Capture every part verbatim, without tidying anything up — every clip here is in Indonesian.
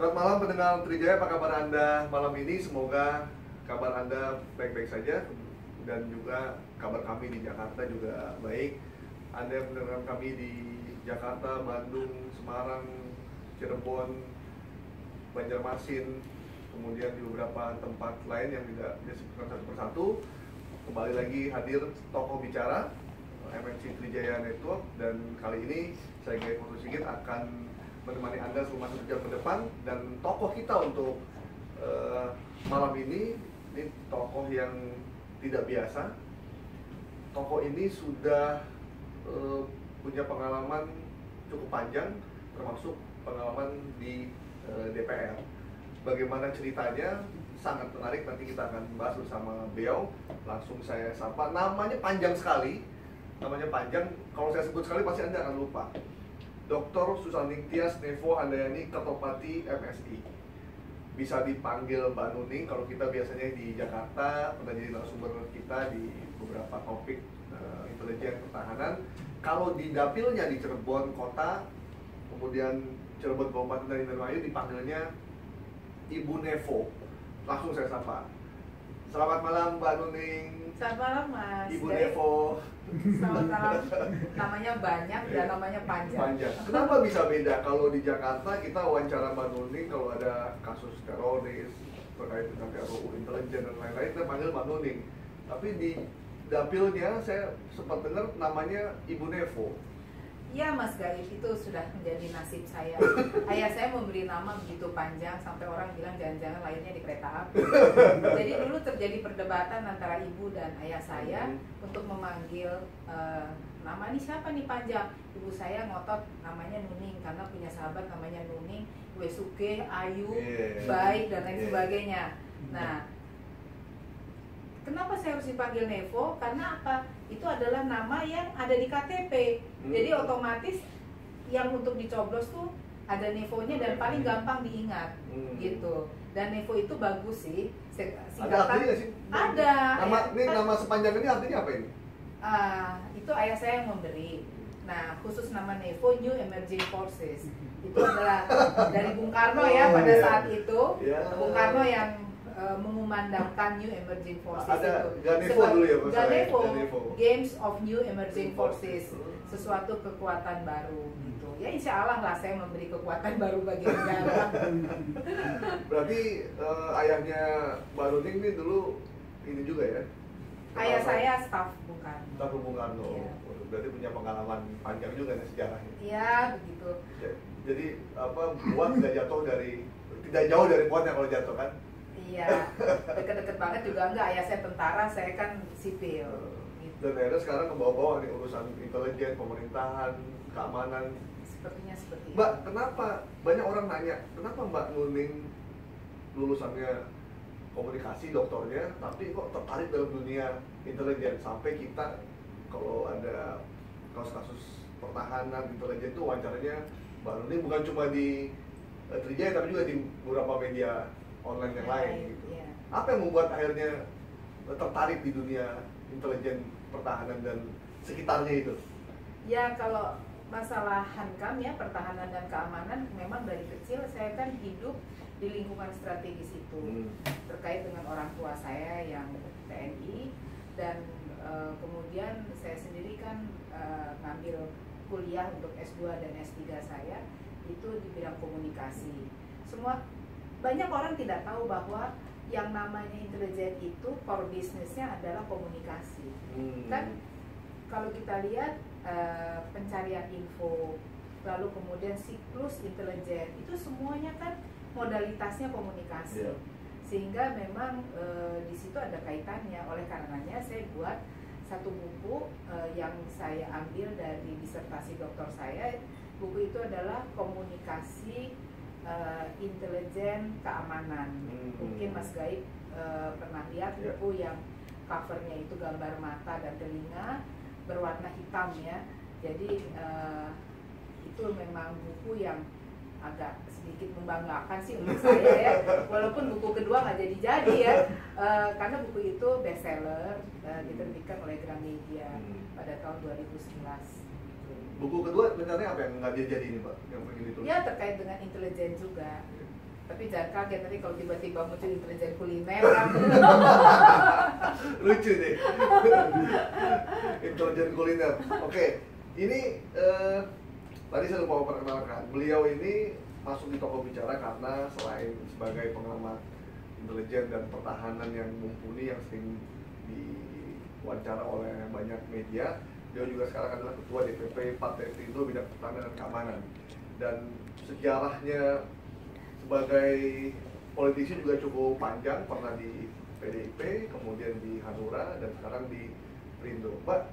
Selamat malam pendengar Trijaya, apa kabar Anda malam ini? Semoga kabar Anda baik-baik saja dan juga kabar kami di Jakarta juga baik. Anda yang mendengarkan kami di Jakarta, Bandung, Semarang, Cirebon, Banjarmasin, kemudian di beberapa tempat lain yang tidak disebutkan satu persatu. Kembali lagi hadir tokoh bicara M N C Trijaya Network, dan kali ini saya Gaya Foto Sigit akan menemani Anda selama satu jam ke depan. Dan tokoh kita untuk uh, malam ini, ini tokoh yang tidak biasa. Tokoh ini sudah uh, punya pengalaman cukup panjang, termasuk pengalaman di uh, D P R. Bagaimana ceritanya? Sangat menarik, nanti kita akan bahas bersama beliau. Langsung saya sapa, namanya panjang sekali. Namanya panjang, kalau saya sebut sekali pasti Anda akan lupa. Doktor Susaning Tias Nevo Handayani, Kertopati M Si. Bisa dipanggil Mbak Nuning kalau kita biasanya di Jakarta, pernah jadi narasumber kita di beberapa topik uh, intelijen pertahanan. Kalau di dapilnya di Cirebon Kota, kemudian Cirebon Kabupaten dan Indramayu, dipanggilnya Ibu Nevo. Langsung saya sapa. Selamat malam Mbak Nuning. Selamat malam Mas. Ibu Dari... Nevo. Selamat malam. Namanya banyak dan namanya panjang. Panjang. Kenapa bisa beda? Kalau di Jakarta kita wawancara Mbak Nuning kalau ada kasus teroris terkait dengan R U U intelijen dan lain-lain, kita panggil Mbak Nuning. Tapi di dapilnya saya sempat dengar namanya Ibu Nevo. Iya Mas Gaib, itu sudah menjadi nasib saya. Ayah saya memberi nama begitu panjang sampai orang bilang jangan-jangan lahirnya di kereta api. Jadi dulu terjadi perdebatan antara ibu dan ayah saya hmm. untuk memanggil uh, nama ini siapa nih panjang. Ibu saya ngotot namanya Nuning karena punya sahabat namanya Nuning, Wesuke, Ayu, yeah. baik dan lain yeah. sebagainya. Nah, kenapa saya harus dipanggil Nevo? Karena apa? Itu adalah nama yang ada di K T P. Hmm. Jadi otomatis yang untuk dicoblos tuh ada Nevonya dan paling gampang diingat. Hmm. Gitu. Dan Nevo itu bagus sih. Singkatan, ada artinya sih? Ada. Nama, ini nama sepanjang ini artinya apa ini? Uh, itu ayah saya yang memberi. Nah, khusus nama Nevo, New Emerging Forces. Itu adalah dari Bung Karno ya oh, pada yeah. saat itu. Yeah. Bung Karno yang Uh, mengumandangkan New Emerging Forces. Ada itu Ganevo dulu ya Mas? Ganevo, Games of New Emerging Forces, sesuatu kekuatan baru gitu. Ya insya Allah lah saya memberi kekuatan baru bagi negara. Berarti uh, ayahnya Mbak Nuning ini dulu ini juga ya? Ayah apa? Saya staf Bung Karno. Staf Bung Karno. Ya. Berarti punya pengalaman panjang juga nih sejarahnya. Iya begitu. Ya, jadi apa buat tidak jatuh dari tidak jauh dari buatnya kalau jatuh kan? Iya, deket-deket banget juga enggak. Ayah saya tentara, saya kan sipil. Gitu. Dan akhirnya sekarang ke bawah-bawah nih urusan intelijen, pemerintahan, keamanan. Sepertinya seperti Mbak, itu. kenapa banyak orang nanya, kenapa Mbak Nuning lulusannya komunikasi, doktornya, tapi kok tertarik dalam dunia intelijen sampai kita kalau ada kasus-kasus pertahanan intelijen itu wawancaranya Mbak Nuning bukan cuma di uh, Trijaya tapi juga di beberapa media online yang lain gitu. Yeah. Apa yang membuat akhirnya tertarik di dunia intelijen pertahanan dan sekitarnya itu? Ya kalau masalah hankam ya, pertahanan dan keamanan, memang dari kecil saya kan hidup di lingkungan strategis itu. Hmm. Terkait dengan orang tua saya yang T N I dan uh, kemudian saya sendiri kan uh, ngambil kuliah untuk S dua dan S tiga saya itu di bidang komunikasi. Semua banyak orang tidak tahu bahwa yang namanya intelijen itu core bisnisnya adalah komunikasi. Hmm. Kan kalau kita lihat uh, pencarian info, lalu kemudian siklus intelijen itu semuanya kan modalitasnya komunikasi. Yeah. Sehingga memang uh, di situ ada kaitannya. Oleh karenanya saya buat satu buku uh, yang saya ambil dari disertasi doktor saya. Buku itu adalah komunikasi Uh, intelijen keamanan. Hmm. Mungkin Mas Gaib uh, pernah lihat yeah. buku yang covernya itu gambar mata dan telinga berwarna hitam ya. Jadi uh, itu memang buku yang agak sedikit membanggakan sih untuk saya ya. Walaupun buku kedua nggak jadi-jadi ya, uh, karena buku itu bestseller, uh, diterbitkan oleh Gramedia hmm. pada tahun dua ribu sebelas. Buku kedua sebenarnya apa yang nggak dia jadi ini Pak? Yang begini tuh? Ya terkait dengan intelijen juga. Tapi jangan kaget nanti kalau tiba-tiba muncul intelijen kuliner kan. Lucu deh. Intelijen kuliner. Oke, ini eh, tadi saya lupa memperkenalkan. Beliau ini masuk di Toko Bicara karena selain sebagai pengamat intelijen dan pertahanan yang mumpuni yang sering diwawancara oleh banyak media, dia juga sekarang adalah ketua D P P Partai Perindo bidang pertahanan dan keamanan. Dan sejarahnya sebagai politisi juga cukup panjang, pernah di P D I P, kemudian di Hanura, dan sekarang di Perindo. Mbak,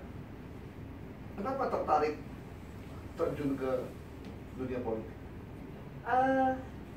kenapa tertarik terjun ke dunia politik? Uh,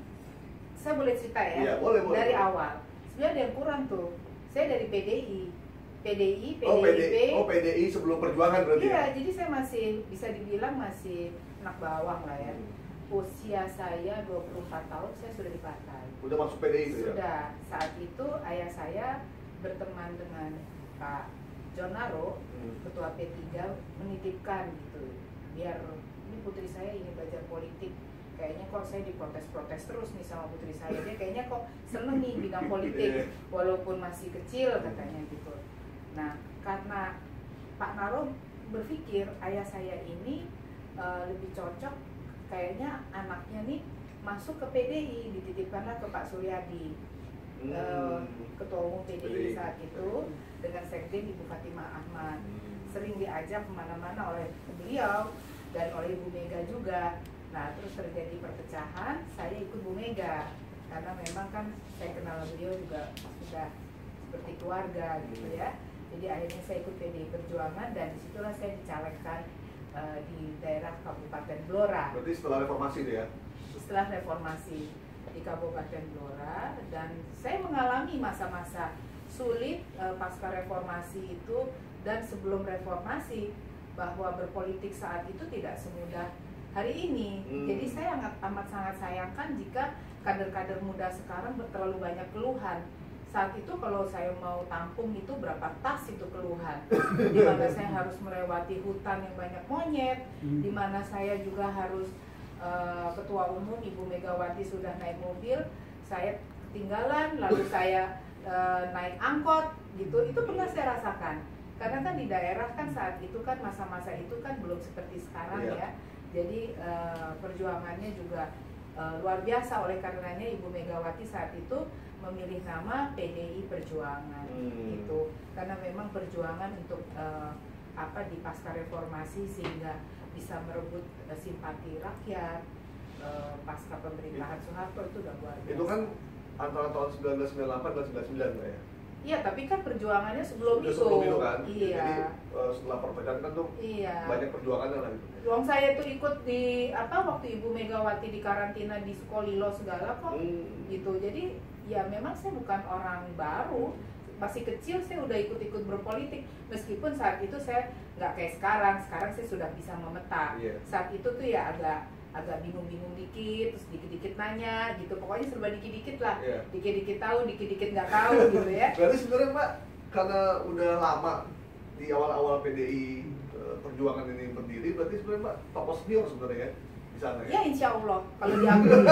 saya boleh cerita ya? Iya, boleh, boleh. Dari boleh. awal. Sebenarnya ada yang kurang tuh. Saya dari P D I. P D I, P D I P. Oh, P D I, oh, P D I sebelum perjuangan berarti iya, ya? jadi saya masih, bisa dibilang masih anak bawang lah ya. Hmm. Usia saya dua puluh empat tahun, saya sudah di partai. Udah masuk P D I itu ya? Sudah. Saat itu ayah saya berteman dengan Pak John Naro, Hmm. Ketua P tiga, menitipkan gitu. Biar ini putri saya ingin belajar politik. Kayaknya kok saya diprotes-protes terus nih sama putri saya. Dia kayaknya kok seneng nih bidang politik, walaupun masih kecil katanya gitu. Nah, karena Pak Naro berpikir ayah saya ini uh, lebih cocok, kayaknya anaknya nih masuk ke P D I, dititipkanlah ke Pak Suryadi, hmm. uh, Ketua Umum P D I saat itu, dengan Sekjen Ibu Fatimah Ahmad. Sering diajak kemana-mana oleh beliau dan oleh Ibu Mega juga. Nah, terus terjadi perpecahan, saya ikut Bu Mega karena memang kan saya kenal beliau juga sudah seperti keluarga gitu ya. Jadi akhirnya saya ikut P D I Perjuangan dan disitulah saya dicalegkan uh, di daerah Kabupaten Blora. Berarti setelah reformasi itu ya? Setelah reformasi di Kabupaten Blora, dan saya mengalami masa-masa sulit uh, pasca reformasi itu dan sebelum reformasi, bahwa berpolitik saat itu tidak semudah hari ini. Hmm. Jadi saya amat, amat sangat sayangkan jika kader-kader muda sekarang terlalu banyak keluhan. Saat itu kalau saya mau tampung itu berapa tas itu keluhan, di mana saya harus melewati hutan yang banyak monyet, di mana saya juga harus uh, ketua umum Ibu Megawati sudah naik mobil, saya ketinggalan, lalu saya uh, naik angkot gitu. Itu pernah saya rasakan karena kan di daerah kan saat itu kan masa-masa itu kan belum seperti sekarang yeah. ya. Jadi uh, perjuangannya juga uh, luar biasa, oleh karenanya Ibu Megawati saat itu memilih nama P D I Perjuangan hmm. gitu, karena memang perjuangan untuk uh, apa di pasca reformasi sehingga bisa merebut uh, simpati rakyat uh, pasca pemerintahan Soeharto itu udah luar biasa. Itu kan antara tahun seribu sembilan ratus sembilan puluh delapan dan sembilan puluh sembilan ya? Iya, tapi kan perjuangannya sebelum Sudah itu. Sebelum itu kan? Iya. Jadi uh, setelah perpecahan kan tuh iya. banyak perjuangannya lah gitu. Uang saya tuh ikut di apa waktu Ibu Megawati di karantina di Sukolilo segala kok hmm. gitu. Jadi ya memang saya bukan orang baru, masih kecil saya udah ikut-ikut berpolitik, meskipun saat itu saya nggak kayak sekarang. Sekarang saya sudah bisa memeta. Yeah. Saat itu tuh ya agak agak bingung-bingung dikit, terus dikit-dikit nanya gitu, pokoknya serba dikit-dikit lah, yeah. dikit-dikit tahu, dikit-dikit nggak tahu gitu ya. Berarti sebenarnya Mbak, karena udah lama di awal-awal P D I Perjuangan ini berdiri, berarti sebenarnya Mbak tokoh senior sebenarnya ya di sana ya? Ya insya Allah, kalau diakui.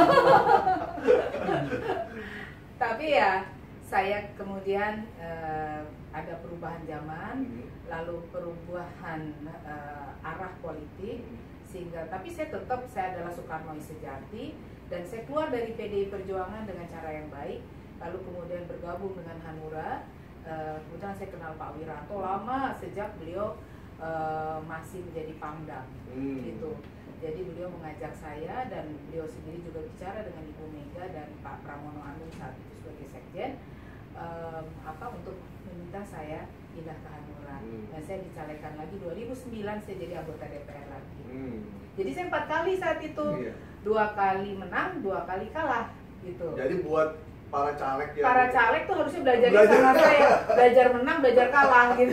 Tapi ya saya kemudian uh, ada perubahan zaman, hmm. lalu perubahan uh, arah politik, hmm. sehingga tapi saya tetap saya adalah Soekarnois sejati dan saya keluar dari P D I Perjuangan dengan cara yang baik, lalu kemudian bergabung dengan Hanura. Uh, kemudian saya kenal Pak Wiranto lama sejak beliau Uh, masih menjadi Pangdam hmm. gitu. Jadi beliau mengajak saya dan beliau sendiri juga bicara dengan Ibu Mega dan Pak Pramono Anung saat itu sebagai sekjen um, apa untuk meminta saya pindah ke Hanura. Hmm. Dan saya dicalekkan lagi dua ribu sembilan, saya jadi anggota D P R lagi. Hmm. Jadi saya empat kali saat itu, iya. dua kali menang, dua kali kalah gitu. Jadi buat para caleg yang para caleg tuh harusnya belajar di sana saya, belajar menang, belajar kalah gitu.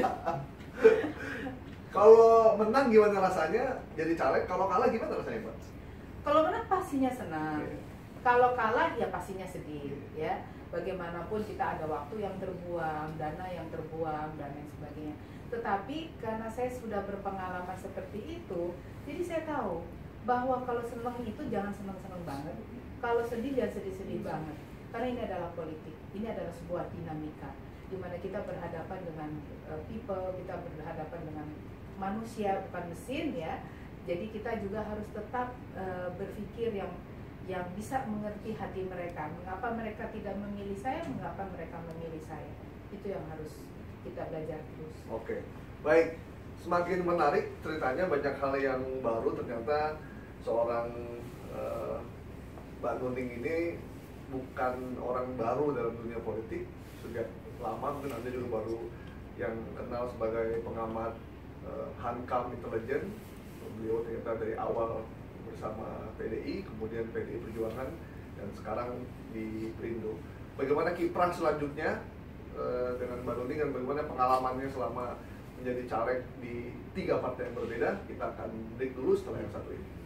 Kalau menang gimana rasanya jadi caleg? Kalau kalah gimana rasanya, Pak? Kalau menang pastinya senang. Yeah. Kalau kalah ya pastinya sedih, yeah. ya. Bagaimanapun kita ada waktu yang terbuang, dana yang terbuang dan lain sebagainya. Tetapi karena saya sudah berpengalaman seperti itu, jadi saya tahu bahwa kalau senang itu jangan senang-senang banget. Kalau sedih jangan sedih-sedih hmm. banget, karena ini adalah politik, ini adalah sebuah dinamika di mana kita berhadapan dengan uh, people, kita berhadapan dengan manusia bukan mesin ya. Jadi kita juga harus tetap uh, berpikir yang yang bisa mengerti hati mereka. Mengapa mereka tidak memilih saya, mengapa mereka memilih saya. Itu yang harus kita belajar terus. Oke, baik. Semakin menarik ceritanya, banyak hal yang baru. Ternyata seorang uh, Mbak Nuning ini bukan orang baru dalam dunia politik. Sejak lama, mungkin Anda juga baru yang kenal sebagai pengamat uh, Hankam intelijen. Beliau ternyata dari awal bersama P D I, kemudian P D I Perjuangan, dan sekarang di Perindo. Bagaimana kiprah selanjutnya uh, dengan Mbak Nuning dan bagaimana pengalamannya selama menjadi caleg di tiga partai yang berbeda? Kita akan break dulu setelah yang satu ini.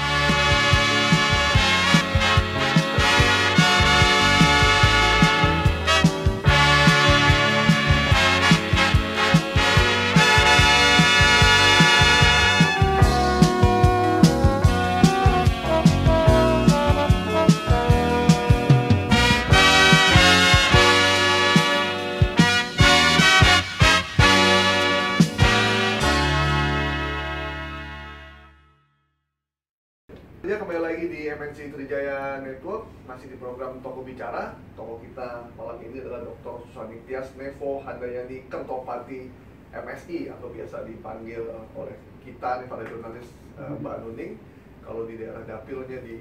Ya, kembali lagi di M N C Trijaya Network, masih di program Tokoh Bicara. Tokoh kita malam ini adalah Doktor Susani Tias Nevo Handayani Kertopati M Si, atau biasa dipanggil oleh kita nih para jurnalis uh, Mbak Nuning. Kalau di daerah dapilnya di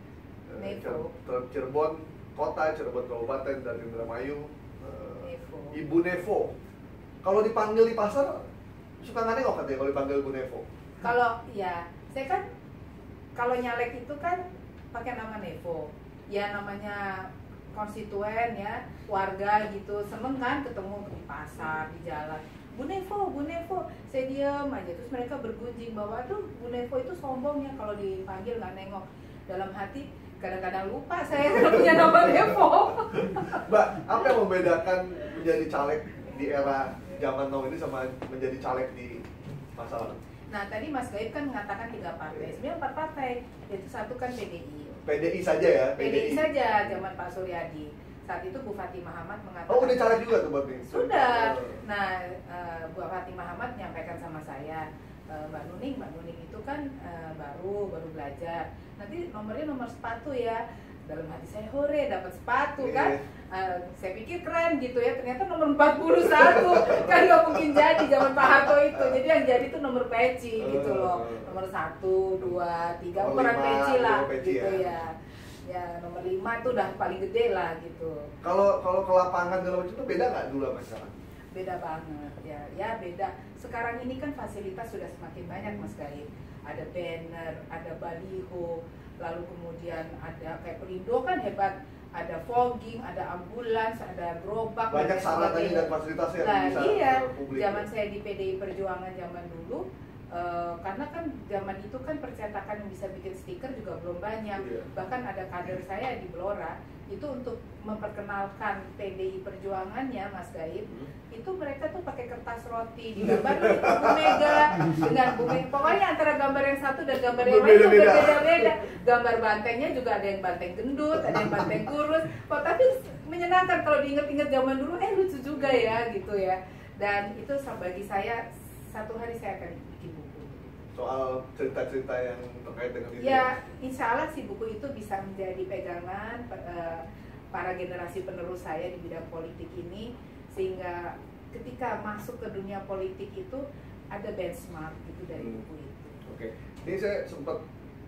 uh, Cirebon Kota, Cirebon Kabupaten, dan Indramayu, uh, Ibu Nevo. Kalau dipanggil di pasar suka nggak nengok katanya kalau dipanggil Ibu Nevo? Kalau ya, saya kan kalau nyalek itu kan pakai nama Nevo, ya namanya konstituen ya, warga gitu, seneng kan ketemu di pasar, di jalan, Bu Nevo, Bu Nevo, saya diem aja, terus mereka bergunjing bahwa tuh Bu Nevo itu sombong ya kalau dipanggil nggak nengok. Dalam hati kadang-kadang lupa saya kalau punya nama Nevo. Mbak, apa yang membedakan menjadi caleg di era zaman now ini sama menjadi caleg di masa lalu? Nah, tadi Mas Gaib kan mengatakan tiga partai, sebenarnya empat partai, yaitu satu kan P D I. P D I saja ya? P D I, P D I saja, zaman Pak Suryadi. Saat itu Bu Fatimah Ahmad mengatakan... Oh, udah caleg juga tuh Mbak? Sudah. Nah, uh, Bu Fatimah Ahmad menyampaikan sama saya, uh, Mbak Nuning, Mbak Nuning itu kan uh, baru, baru belajar. Nanti nomornya nomor sepatu ya. Dalam hati saya, hore, dapat sepatu kan. Uh, saya pikir keren gitu ya, ternyata nomor empat puluh satu. Kan gak mungkin jadi zaman Pak Harto itu. Jadi yang jadi itu nomor peci gitu loh. Nomor satu, dua, tiga, ukuran peci lah gitu ya. Ya nomor lima itu udah paling gede lah gitu. Kalau kalau ke lapangan dalam itu beda nggak dulu sama sekarang? Beda banget ya, ya beda. Sekarang ini kan fasilitas sudah semakin banyak Mas Gaib. Ada banner, ada baliho, lalu kemudian ada kayak Perindo kan hebat, ada fogging, ada ambulans, ada gerobak, banyak sarana dan fasilitasnya nah, yang bisa iya, publik. Zaman saya di P D I Perjuangan zaman dulu, uh, karena kan zaman itu kan percetakan yang bisa bikin stiker juga belum banyak. Iya. Bahkan ada kader saya di Blora itu untuk memperkenalkan P D I Perjuangannya Mas Gaib, hmm. itu mereka tuh pakai kertas roti digambar itu Bu Mega dengan Bu Mega. Pokoknya antara gambar yang satu dan gambar yang lain itu berbeda-beda. Gambar bantengnya juga ada yang banteng gendut, ada yang banteng kurus. Kok tapi menyenangkan kalau diinget-inget zaman dulu, eh lucu juga ya gitu ya. Dan itu bagi saya satu hari saya akan bikin buku. Soal cerita-cerita yang terkait dengan itu. Ya, insya Allah si buku itu bisa menjadi pegangan uh, para generasi penerus saya di bidang politik ini, sehingga ketika masuk ke dunia politik itu ada benchmark gitu dari hmm. buku itu. Oke, ini saya sempat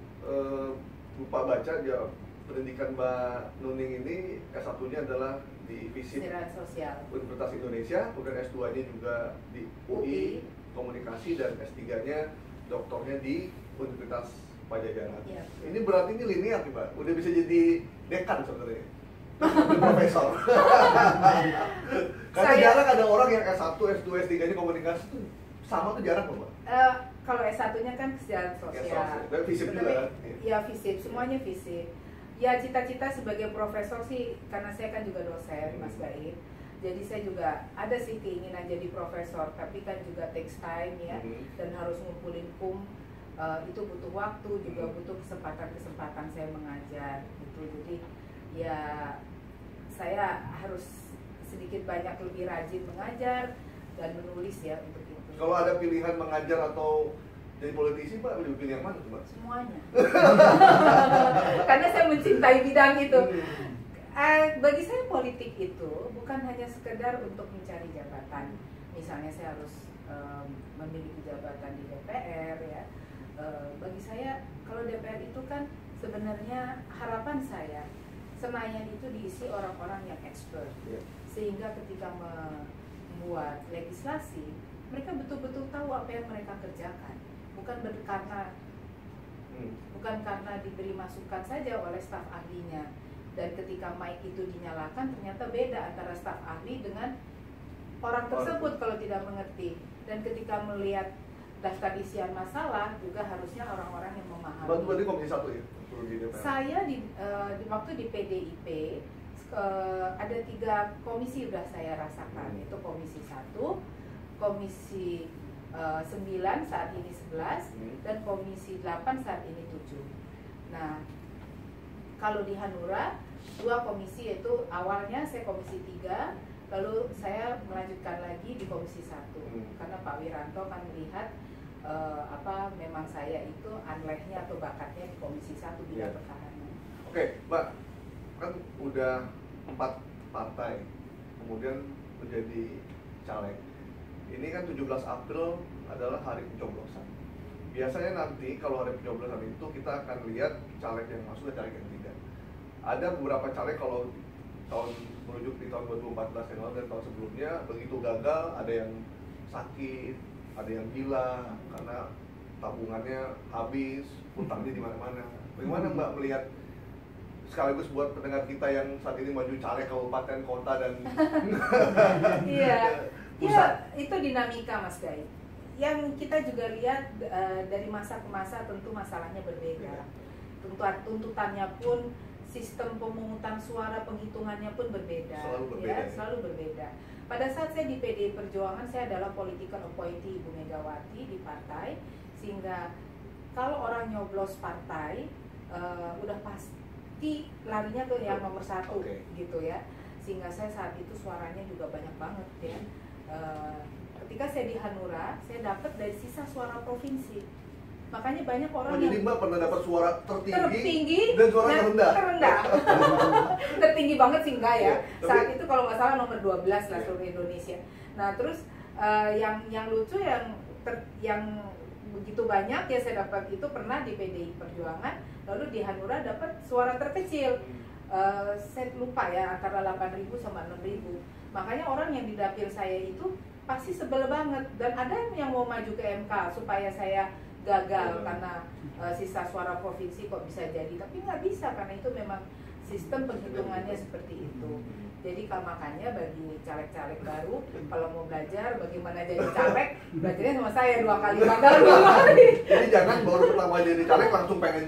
uh, lupa baca ya, pendidikan Mbak Nuning ini S satunya adalah di FISIP Universitas Indonesia, kemudian S dua-nya juga di U I Komunikasi, dan S tiga-nya doktornya di Universitas Pajajaran. Ya. Ini berarti ini linear nih Mbak, udah bisa jadi dekan sebenarnya, profesor. Karena saya, jarang ada orang yang S satu, S dua, S tiga-nya komunikasi tuh sama tuh jarang Mbak. Uh, kalau S satunya kan kesejahteraan sosial. Dan FISIP juga kan? Ya FISIP, semuanya FISIP. Ya cita-cita sebagai profesor sih, karena saya kan juga dosen Mas Gaib. Jadi saya juga ada sih keinginan jadi profesor, tapi kan juga takes time ya, mm-hmm. dan harus ngumpulin kum uh, itu butuh waktu, juga butuh kesempatan-kesempatan saya mengajar gitu. Jadi ya saya harus sedikit banyak lebih rajin mengajar dan menulis ya untuk itu. Kalau ada pilihan mengajar atau jadi politisi, Mbak, lebih pilih yang mana tuh, Mbak? Semuanya. Karena saya mencintai bidang itu. Uh, bagi saya politik itu bukan hanya sekedar untuk mencari jabatan. Misalnya saya harus um, memiliki jabatan di D P R ya. Uh, bagi saya kalau D P R itu kan sebenarnya harapan saya Senayan itu diisi orang-orang yang expert, yeah. Sehingga ketika membuat legislasi mereka betul-betul tahu apa yang mereka kerjakan, bukan karena hmm. bukan karena diberi masukan saja oleh staf ahlinya. Dan ketika mic itu dinyalakan ternyata beda antara staf ahli dengan orang tersebut kalau tidak mengerti. Dan ketika melihat daftar isian masalah juga harusnya orang-orang yang memahami. Berarti komisi satu ya? Saya di, uh, di waktu di P D I P uh, ada tiga komisi sudah saya rasakan, hmm. Itu komisi satu, komisi uh, sembilan saat ini sebelas, hmm. dan komisi delapan saat ini tujuh. Nah, kalau di Hanura dua komisi, yaitu awalnya saya komisi tiga, lalu saya melanjutkan lagi di komisi satu, hmm. karena Pak Wiranto kan melihat uh, apa memang saya itu anlehnya atau bakatnya di komisi satu bidang yeah. pertahanan. Oke, okay, Mbak, kan udah empat partai kemudian menjadi caleg. Ini kan tujuh belas April adalah hari pencoblosan. Biasanya nanti kalau hari pencoblosan itu kita akan lihat caleg yang masuk dan caleg yang tidak. Ada beberapa caleg kalau tahun merujuk di tahun dua ribu empat belas yang lalu dan tahun sebelumnya begitu gagal, ada yang sakit, ada yang gila karena tabungannya habis, utangnya di mana-mana. Bagaimana Mbak melihat, sekaligus buat pendengar kita yang saat ini maju caleg kabupaten, kota dan iya, iya itu dinamika Mas Gai. Yang kita juga lihat uh, dari masa ke masa tentu masalahnya berbeda. Tuntutan tuntutannya pun, sistem pemungutan suara penghitungannya pun berbeda, selalu berbeda, ya, selalu berbeda. Pada saat saya di P D I Perjuangan, saya adalah political appointee Ibu Megawati di partai, sehingga kalau orang nyoblos partai uh, udah pasti larinya ke yang nomor satu, okay. gitu ya. Sehingga saya saat itu suaranya juga banyak banget ya. Uh, ketika saya di Hanura, saya dapat dari sisa suara provinsi. Makanya banyak orang oh, yang... jadi Mbak pernah dapat suara tertinggi, tertinggi dan suara terendah? Terendah. Tertinggi banget sih enggak ya. Yeah, saat tapi... itu kalau nggak salah nomor dua belas lah yeah. seluruh Indonesia. Nah terus uh, yang yang lucu yang ter, yang begitu banyak ya saya dapat itu pernah di P D I Perjuangan, lalu di Hanura dapat suara terkecil. Uh, saya lupa ya antara delapan ribu sama enam ribu. Makanya orang yang di dapil saya itu pasti sebel banget, dan ada yang mau maju ke M K supaya saya gagal hmm. karena uh, sisa suara provinsi kok bisa jadi, tapi nggak bisa karena itu memang sistem penghitungannya seperti itu. Jadi makanya bagi caleg-caleg baru kalau mau belajar bagaimana jadi caleg, belajarnya sama saya dua kali gagal dua kali. Jadi jangan baru pertama jadi caleg langsung pengen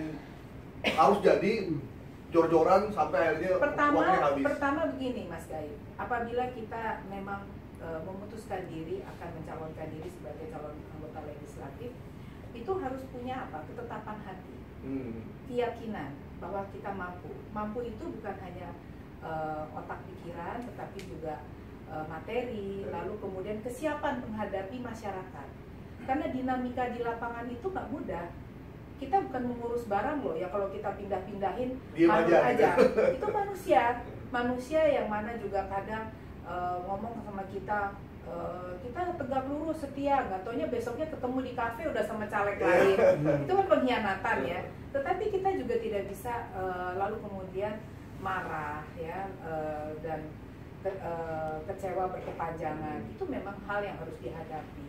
harus jadi jor-joran sampai akhirnya pertama, uangnya habis. Pertama begini Mas Gaib, apabila kita memang e, memutuskan diri akan mencalonkan diri sebagai calon anggota legislatif, itu harus punya apa? Ketetapan hati, hmm. keyakinan bahwa kita mampu. Mampu itu bukan hanya e, otak pikiran, tetapi juga e, materi, lalu kemudian kesiapan menghadapi masyarakat. Karena dinamika di lapangan itu nggak mudah. Kita bukan mengurus barang loh ya, kalau kita pindah-pindahin manut aja, aja. Itu manusia, manusia yang mana juga kadang e, ngomong sama kita, e, kita tegak lurus setia, nggak taunya besoknya ketemu di kafe udah sama caleg lain. Itu kan pengkhianatan ya. Tetapi kita juga tidak bisa e, lalu kemudian marah ya e, dan ke, e, kecewa berkepanjangan. Itu memang hal yang harus dihadapi.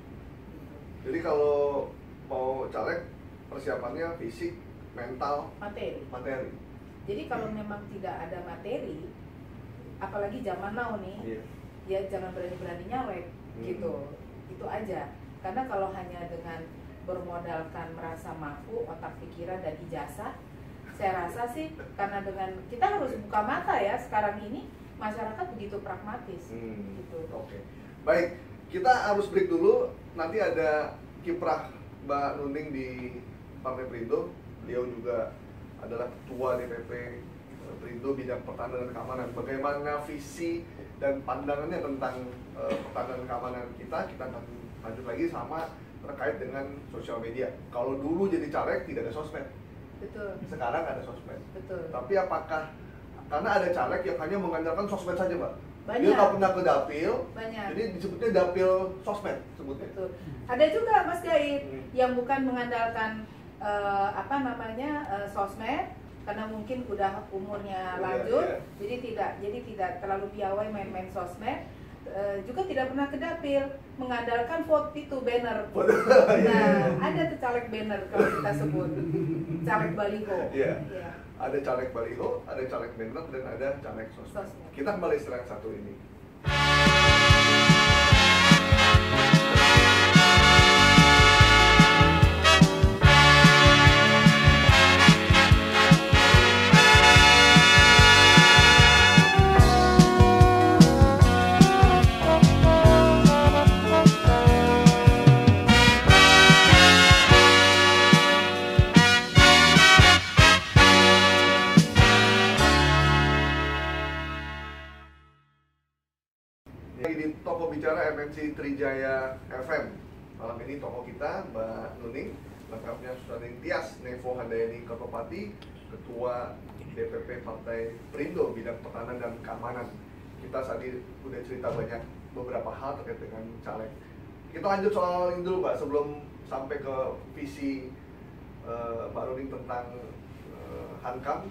Jadi kalau mau caleg persiapannya fisik, mental, materi. materi. Jadi kalau memang tidak ada materi, apalagi zaman now nih, yeah. ya jangan berani-berani nyalek, hmm. gitu. Itu aja. Karena kalau hanya dengan bermodalkan merasa mampu, otak pikiran dan ijazah, saya rasa sih karena dengan kita harus buka mata ya sekarang ini masyarakat begitu pragmatis. Hmm. Gitu. Oke. Okay. Baik, kita harus break dulu. Nanti ada kiprah Mbak Nuning di Partai Perindo. Beliau juga adalah ketua D P P Perindo bidang pertahanan dan keamanan. Bagaimana visi dan pandangannya tentang uh, pertahanan dan keamanan kita, kita akan lanjut lagi sama terkait dengan sosial media. Kalau dulu jadi caleg tidak ada sosmed. Betul. Sekarang ada sosmed. Betul. Tapi apakah karena ada caleg yang hanya mengandalkan sosmed saja, Mbak? Banyak. Dia nggak pernah ke dapil. Banyak. Jadi disebutnya dapil sosmed sebutnya. Betul. Ada juga Mas Gaib Hmm. yang bukan mengandalkan uh, apa namanya uh, sosmed karena mungkin udah umurnya Oh, lanjut, iya, iya. jadi tidak jadi tidak terlalu piawai main-main sosmed. Uh, juga tidak pernah ke dapil, mengandalkan vote itu banner. Nah, ada tuh caleg banner kalau kita sebut caleg baliho. Iya. Iya. Ada caleg baliho, ada caleg banner, dan ada caleg sosmed. Sosmed. Kita kembali setelah yang satu ini. Di Toko Bicara M N C Trijaya F M. Malam ini toko kita Mbak Nuning, lengkapnya Susaning Tias, Nevo Handayani Kertopati, Ketua D P P Partai Perindo bidang pertahanan dan keamanan. Kita tadi udah cerita banyak beberapa hal terkait dengan caleg. Kita lanjut soal ini dulu, Mbak, sebelum sampai ke visi uh, Mbak Nuning tentang uh, Hankam.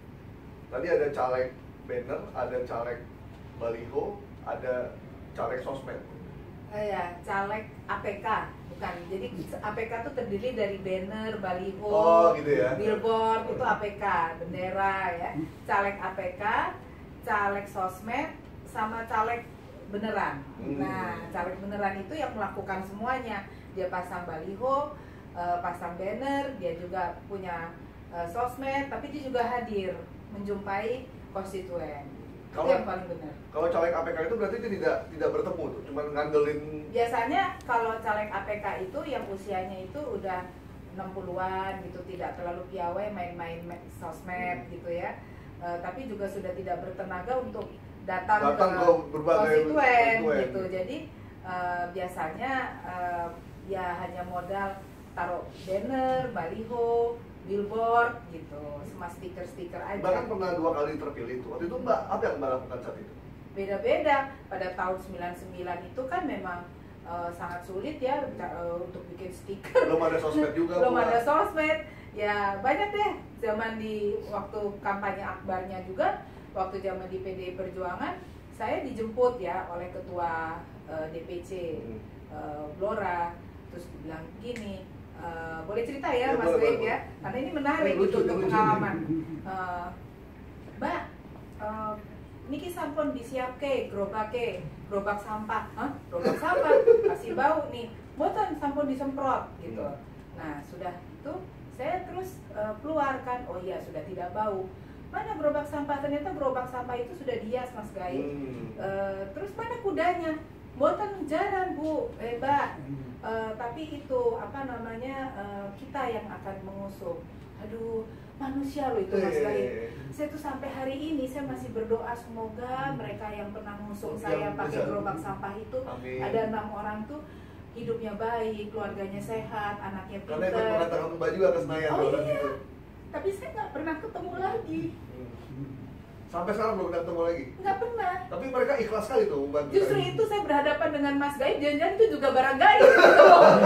Tadi ada caleg banner, ada caleg baliho, ada caleg sosmed. Uh, ya, caleg A P K bukan. Jadi A P K itu terdiri dari banner, baliho, Oh, gitu ya. billboard, itu A P K, bendera ya. Caleg A P K, caleg sosmed, sama caleg beneran. Hmm. Nah, caleg beneran itu yang melakukan semuanya. Dia pasang baliho, uh, pasang banner, dia juga punya uh, sosmed, tapi dia juga hadir menjumpai konstituen. Itu Kalau- yang paling benar. Kalau caleg A P K itu berarti dia tidak tidak bertemu tuh, cuma ngandelin. Biasanya kalau caleg A P K itu yang usianya itu udah enam puluhan gitu, tidak terlalu piawai main-main sosmed Hmm. gitu ya. E, tapi juga sudah tidak bertenaga untuk datang, Datang ke ke berbagai konstituen konstituen. gitu. Jadi e, biasanya e, ya hanya modal taruh banner, baliho, billboard gitu, sama stiker-stiker aja. Bahkan pernah dua kali terpilih itu. Waktu itu Mbak, apa yang Mbak lakukan saat itu? Beda-beda. Pada tahun sembilan puluh sembilan itu kan memang uh, sangat sulit ya uh, untuk bikin stiker. Belum ada sosmed juga. Belum Mbak. ada sosmed. Ya banyak deh zaman di waktu kampanye akbarnya juga, waktu zaman di P D I Perjuangan, saya dijemput ya oleh ketua uh, D P C Hmm. uh, Blora, terus bilang gini, uh, boleh cerita ya, Ya, Mas boleh, Wib boleh. ya, karena ini menarik Ya, lucu, gitu untuk lucu. pengalaman. Uh, Mbak, uh, niki sampun disiapke gerobake, gerobak sampah, hah? Gerobak sampah, kasih bau nih, boten sampun disemprot gitu. Hmm. Nah sudah itu saya terus uh, keluarkan, oh iya sudah tidak bau. Mana gerobak sampah? Ternyata gerobak sampah itu sudah dihias Mas Gaib. Hmm. Uh, terus mana kudanya? Boten jaran Bu, eh Mbak. Uh, tapi itu apa namanya uh, kita yang akan mengusung. Aduh manusia loh itu Mas Gaib. Eh, Saya tuh sampai hari ini saya masih berdoa semoga mereka yang pernah ngusung saya Yang pakai bisa. gerobak sampah itu Amin. ada enam orang tuh hidupnya baik, keluarganya sehat, anaknya Karena ikut pintar. mengantarkan Mbak juga ke Senayan. Oh orang iya. itu. Tapi saya nggak pernah ketemu lagi, Hmm. Sampai sekarang belum ketemu lagi. nggak pernah. Tapi mereka ikhlas sekali tuh membantu. Justru saya. itu saya berhadapan dengan Mas Gaib, jangan-jangan itu juga barang gaib gitu.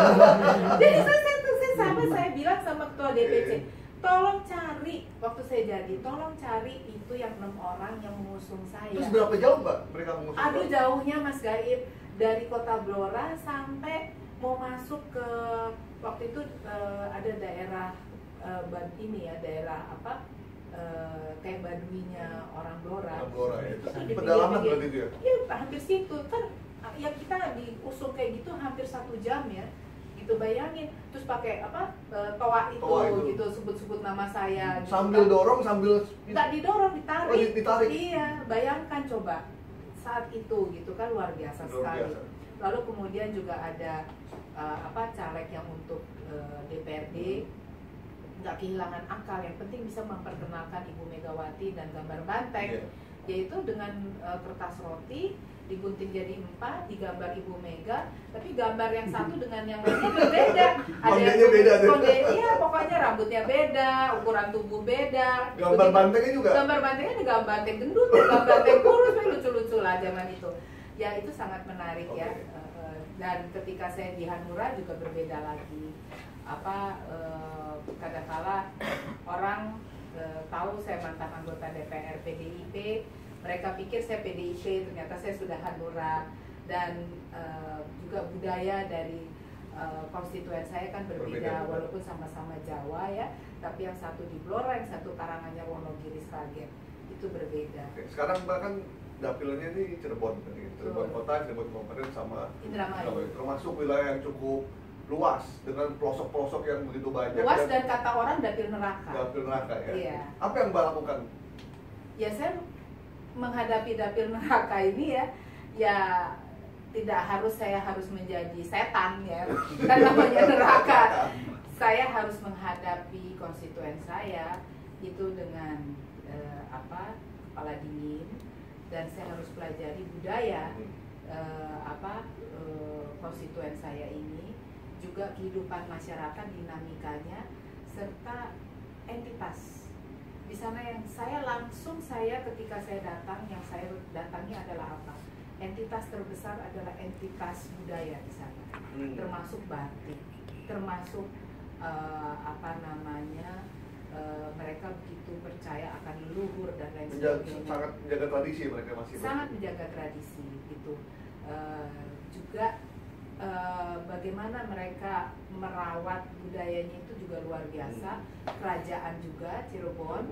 Jadi saya, saya, saya sampai saya bilang sama ketua D P C, tolong cari waktu saya jadi, tolong cari itu yang enam orang yang mengusung saya. Terus berapa jauh Mbak mereka mengusung? Aduh Mbak? jauhnya Mas Gaib, dari kota Blora sampai mau masuk ke waktu itu eh, ada daerah eh, Bad- ini ya daerah apa eh, kayak Baduinya orang Blora. Orang Blora ya. Itu di Pedalaman pinggir-pinggir. berarti itu ya? Iya hampir situ kan ya kita diusung kayak gitu hampir satu jam ya. Gitu bayangin terus pakai apa eh, toa itu, Toa itu. gitu sebut-sebut nama saya. Gitu Sambil kan. dorong sambil Nggak didorong, ditarik. Oh, ditarik. Iya, bayangkan coba saat itu gitu kan luar biasa Luar sekali. biasa. Lalu kemudian juga ada uh, apa caleg yang untuk uh, D P R D nggak kehilangan akal, yang penting bisa memperkenalkan Ibu Megawati dan gambar banteng, yeah. yaitu dengan uh, kertas roti digunting jadi empat, digambar Ibu Mega, tapi gambar yang satu dengan yang lainnya berbeda. Ada yang beda, konde, iya pokoknya rambutnya beda, ukuran tubuh beda. Gambar bantengnya juga. Gambar bantengnya ada gambar banteng gendut, gambar banteng kurus, lucu-lucu lah zaman itu. Ya itu sangat menarik okay. ya. Dan ketika saya di Hanura juga berbeda lagi. Apa eh, kadang-kala orang eh, tahu saya mantan anggota D P R P D I P, mereka pikir saya P D I P, ternyata saya sudah Hanura. Dan eh, juga budaya dari eh, konstituen saya kan berbeda, berbeda walaupun sama-sama Jawa ya, tapi yang satu di Blora, yang satu Karanganyar Wonogiri Sragen, itu berbeda. Oke, sekarang bahkan dapilnya ini Cirebon, Cirebon oh. Kota, Cirebon Kabupaten sama Indramayu, termasuk wilayah yang cukup luas dengan pelosok-pelosok yang begitu banyak. Luas dan, dan kata orang dapil neraka. Dapil neraka ya. Iya. Apa yang Mbak lakukan? Ya saya menghadapi dapil neraka ini ya, ya tidak harus saya harus menjadi setan ya, kan namanya neraka. Saya harus menghadapi konstituen saya itu dengan eh, apa kepala dingin, dan saya harus pelajari budaya eh, apa eh, konstituen saya ini, juga kehidupan masyarakat, dinamikanya, serta entitas. Di sana yang saya langsung saya ketika saya datang, yang saya datangi adalah apa? Entitas terbesar adalah entitas budaya di sana, hmm. termasuk batik, termasuk uh, apa namanya uh, mereka begitu percaya akan leluhur dan lain sebagainya. Sangat menjaga tradisi mereka masih. Sangat menjaga tradisi gitu. Uh, juga Uh, bagaimana mereka merawat budayanya itu juga luar biasa. Kerajaan juga Cirebon,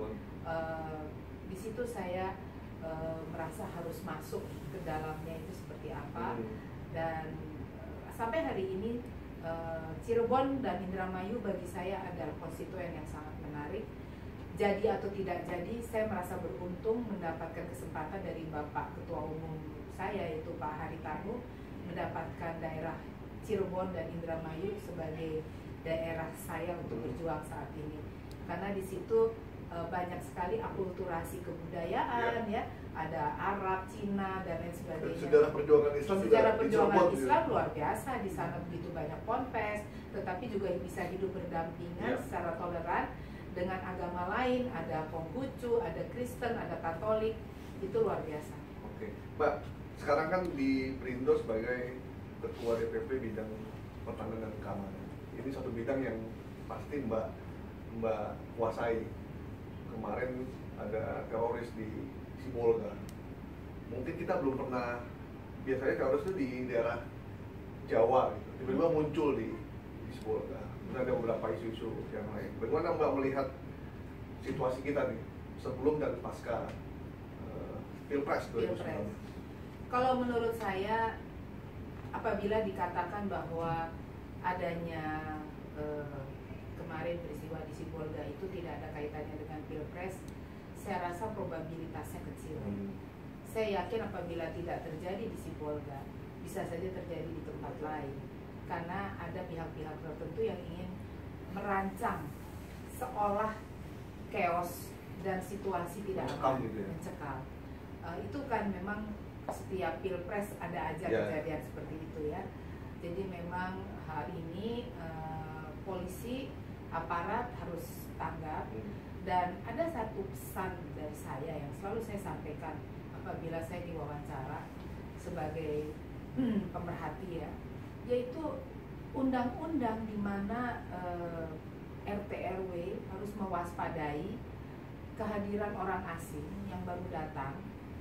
uh, di situ saya uh, merasa harus masuk ke dalamnya itu seperti apa. Dan uh, sampai hari ini uh, Cirebon dan Indramayu bagi saya adalah konstituen yang sangat menarik. Jadi atau tidak jadi, saya merasa beruntung mendapatkan kesempatan dari Bapak Ketua Umum saya, yaitu Pak Haritanu, mendapatkan daerah Cirebon dan Indramayu sebagai daerah saya untuk berjuang saat ini, karena di situ e, banyak sekali akulturasi kebudayaan ya, ada Arab, Cina dan lain sebagainya. Sejarah perjuangan Islam juga sejarah perjuangan di Islam luar biasa di sana, begitu banyak ponpes, tetapi juga bisa hidup berdampingan ya. Secara toleran dengan agama lain, ada Konghucu, ada Kristen, ada Katolik, itu luar biasa. Oke, Mbak. Sekarang kan di Perindo sebagai Ketua D P P bidang pertahanan dan keamanan. Ini satu bidang yang pasti Mbak Mbak kuasai. Kemarin ada teroris di Sibolga. Mungkin kita belum pernah, biasanya teroris itu di daerah Jawa gitu. Tiba-tiba muncul di, di Sibolga. Kemudian ada beberapa isu-isu yang lain. Bagaimana Mbak melihat situasi kita nih sebelum dan pasca uh, Pilpres dua ribu sembilan belas? Kalau menurut saya, apabila dikatakan bahwa adanya eh, kemarin peristiwa di Sibolga itu tidak ada kaitannya dengan Pilpres, saya rasa probabilitasnya kecil. Hmm. Saya yakin apabila tidak terjadi di Sibolga, bisa saja terjadi di tempat lain, karena ada pihak-pihak tertentu yang ingin merancang seolah chaos dan situasi tidak aman, gitu ya? Mencekal. Uh, itu kan memang setiap Pilpres ada aja yeah. kejadian seperti itu ya. Jadi memang hari ini uh, polisi, aparat harus tanggap. Hmm. Dan ada satu pesan dari saya yang selalu saya sampaikan apabila saya diwawancara sebagai hmm, pemerhati ya, yaitu undang-undang di mana uh, R T R W harus mewaspadai kehadiran orang asing yang baru datang,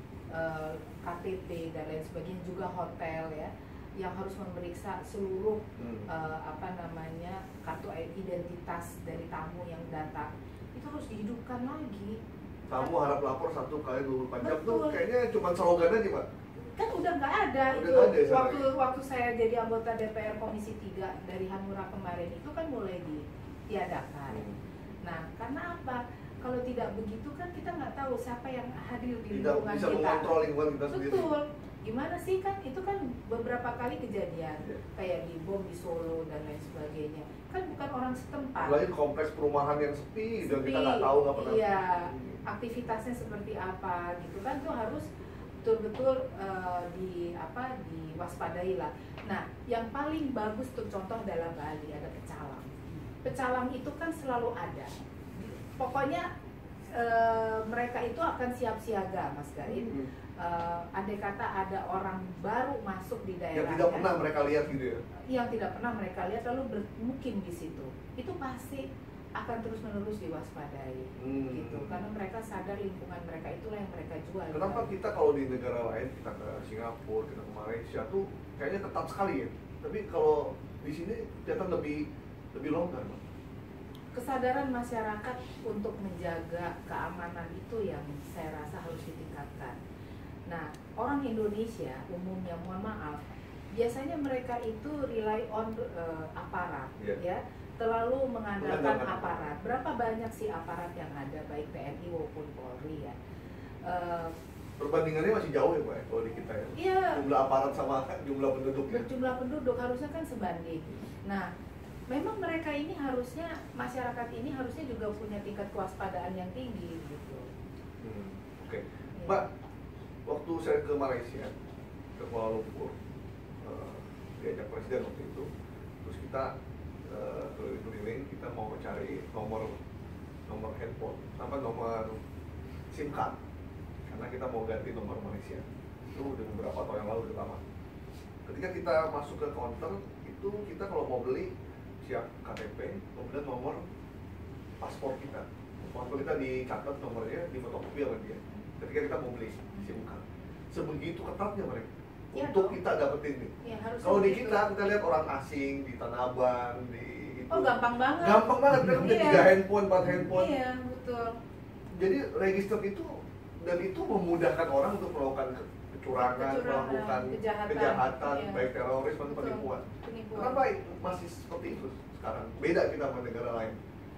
uh, K T P dan lain sebagainya, juga hotel ya, yang harus memeriksa seluruh hmm. uh, apa namanya kartu identitas dari tamu yang datang, itu harus dihidupkan lagi. Tamu harap lapor satu kali dua puluh empat jam tuh kayaknya cuma slogan aja Pak. Kan udah nggak ada udah itu. Ada, waktu waktu saya jadi anggota D P R Komisi tiga dari Hanura kemarin itu kan mulai ditiadakan. Hmm. Nah, karena apa? Kalau tidak begitu kan kita nggak tahu siapa yang hadir di lingkungan kita. Tidak bisa mengontrol lingkungan kita sendiri. Betul. gimana sih, kan itu kan beberapa kali kejadian yeah. kayak di bom di Solo dan lain sebagainya, kan bukan orang setempat. Lain kompleks perumahan yang sepi, dan kita nggak tahu nggak pernah. Iya, aktivitasnya seperti apa gitu kan, tuh harus betul-betul uh, di apa diwaspadai lah. Nah, yang paling bagus tuh contoh dalam Bali ada pecalang. Pecalang itu kan selalu ada. Pokoknya uh, mereka itu akan siap siaga, Mas Garin. Hmm. Uh, andai kata ada orang baru masuk di daerah yang tidak pernah mereka lihat gitu ya, yang tidak pernah mereka lihat lalu bermukim di situ, itu pasti akan terus menerus diwaspadai, hmm. gitu, karena mereka sadar lingkungan mereka itulah yang mereka jual. Kenapa kan? Kita kalau di negara lain, kita ke Singapura, kita ke Malaysia tuh kayaknya ketat sekali ya, tapi kalau di sini ternyata lebih lebih longgar, Bang. Kesadaran masyarakat untuk menjaga keamanan itu yang saya rasa harus ditingkatkan. Nah, orang Indonesia umumnya, mohon maaf, biasanya mereka itu rely on uh, aparat, yeah. ya, terlalu mengandalkan aparat. Berapa banyak sih aparat yang ada, baik T N I maupun Polri ya? Uh, Perbandingannya masih jauh ya Pak ya, kalau di kita ya? Iya. Jumlah aparat sama jumlah penduduk ya? Jumlah penduduk harusnya kan sebanding. Nah, memang mereka ini harusnya, masyarakat ini harusnya juga punya tingkat kewaspadaan yang tinggi gitu. Hmm, Oke, okay. ya. Mbak, waktu saya ke Malaysia, ke Kuala Lumpur, uh, diajak presiden waktu itu, terus kita uh, keliling-keliling, kita mau cari nomor nomor handphone, apa nomor SIM card, karena kita mau ganti nomor Malaysia. Itu udah beberapa tahun yang lalu, udah lama. Ketika kita masuk ke counter, itu kita kalau mau beli siap K T P, kemudian nomor paspor kita. Paspor kita dicatat nomornya, di fotokopi sama dia. Ketika kita mau beli SIM card, sebegitu ketatnya mereka ya, untuk dong. Kita dapetin nih. Ya, kalau di kita, kita lihat orang asing di Tanah Abang, di itu. Oh, gampang banget. Gampang banget, mereka punya iya. tiga handphone, empat handphone. Iya, betul. Jadi register itu, dan itu memudahkan orang untuk melakukan kecurangan, kecurangan melakukan kejahatan, kejahatan iya. baik teroris maupun penipuan. Kenapa masih seperti itu sekarang? Beda kita sama negara lain.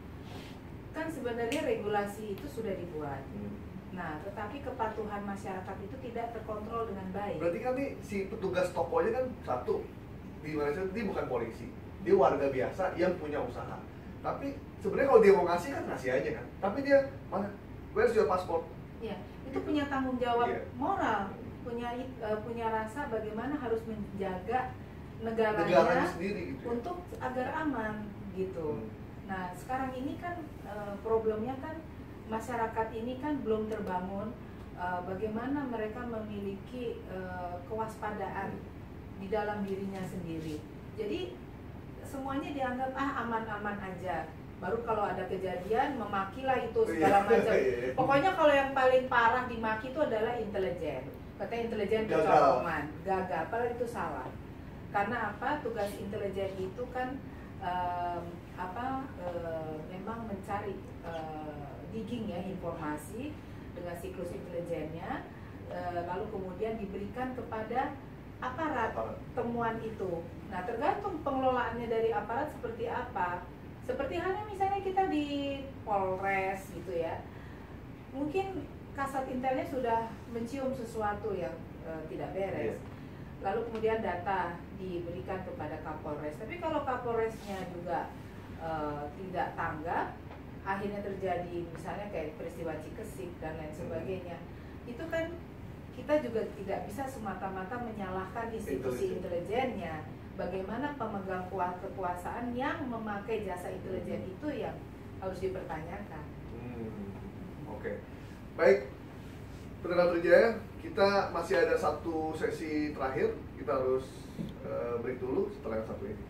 Kan sebenarnya regulasi itu sudah dibuat. Hmm. Nah, tetapi kepatuhan masyarakat itu tidak terkontrol dengan baik. Berarti kan nih si petugas tokonya kan satu di Malaysia, dia bukan polisi, dia warga biasa yang punya usaha. Tapi sebenarnya kalau dia mau ngasih kan ngasih aja kan. Tapi dia mana? Where's your passport? Ya, itu punya tanggung jawab yeah. moral, punya uh, punya rasa bagaimana harus menjaga negaranya, negaranya sendiri gitu ya? Untuk agar aman gitu. Hmm. Nah, sekarang ini kan uh, problemnya kan masyarakat ini kan belum terbangun uh, bagaimana mereka memiliki uh, kewaspadaan di dalam dirinya sendiri. Jadi semuanya dianggap ah aman-aman aja. Baru kalau ada kejadian memakilah itu segala macam. Pokoknya kalau yang paling parah dimaki itu adalah intelijen. Katanya intelijen kecolongan, gagal. Padahal itu salah. Karena apa? Tugas intelijen itu kan um, apa? Uh, memang mencari uh, digging ya informasi dengan siklus intelijennya, uh, lalu kemudian diberikan kepada aparat temuan itu. Nah, tergantung pengelolaannya dari aparat seperti apa. Seperti halnya misalnya kita di Polres gitu ya, mungkin kasat intelnya sudah mencium sesuatu yang uh, tidak beres, lalu kemudian data diberikan kepada Kapolres. Tapi kalau Kapolresnya juga uh, tidak tanggap, akhirnya terjadi misalnya kayak peristiwa Cikesik dan lain sebagainya, itu kan kita juga tidak bisa semata-mata menyalahkan institusi intelijennya. Bagaimana pemegang kekuasaan yang memakai jasa intelijen itu yang harus dipertanyakan. Hmm, Oke, okay. Baik, pendengar Trijaya, kita masih ada satu sesi terakhir. Kita harus uh, break dulu setelah yang satu ini.